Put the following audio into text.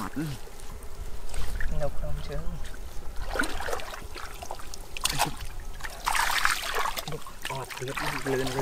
នៅក្នុងជើងអត់ទៀតលឿន